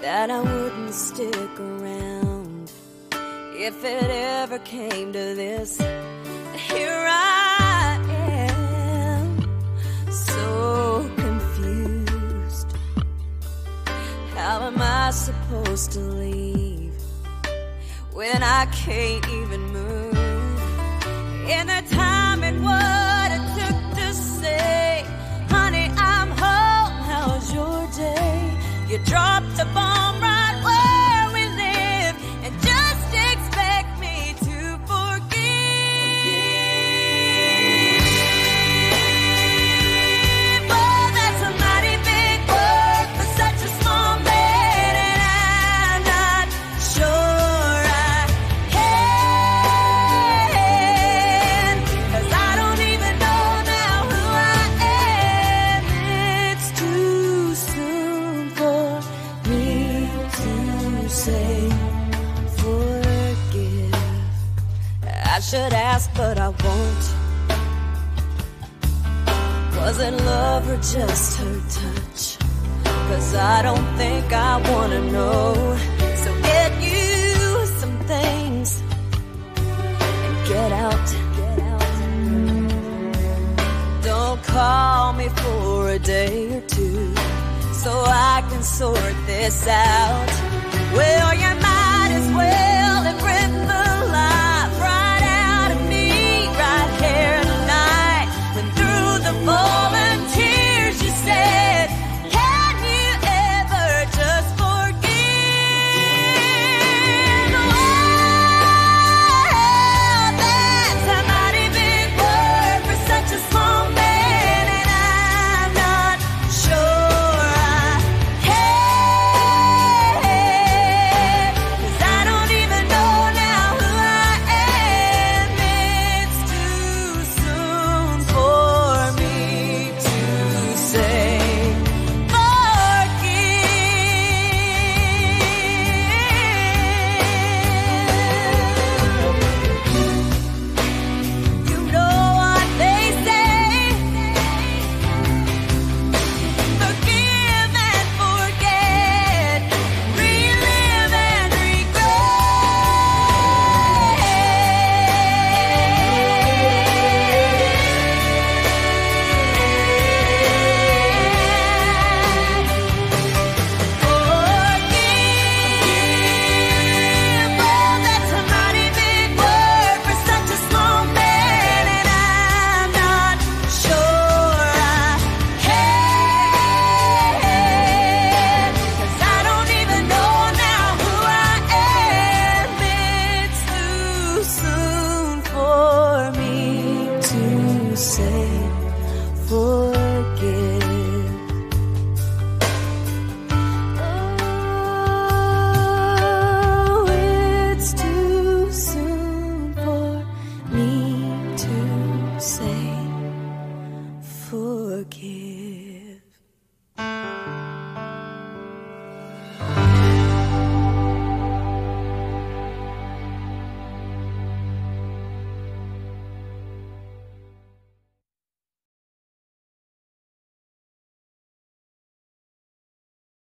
that I wouldn't stick around if it ever came to this. Here I am, so confused. How am I supposed to leave when I can't even move? In the time and what it took to say, honey, I'm home, how's your day? You dropped the bomb right where we live and just expect me to forgive. Oh, that's a mighty big word for such a small man, and I'm not sure I can, 'cause I don't even know now who I am. It's too soon for me to say forgive. I should ask, but I won't. Was it love or just her touch? 'Cause I don't think I wanna know. So get you some things and get out. Don't call me for a day or two so I can sort this out. Well, you might as well